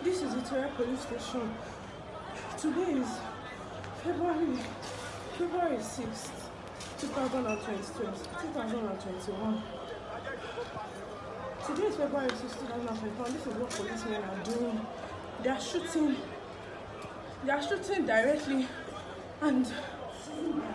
This is Victoria Police Station. Today is February 6th, 2021. Today is February 6th, 2021. This is what policemen are doing. They are shooting directly and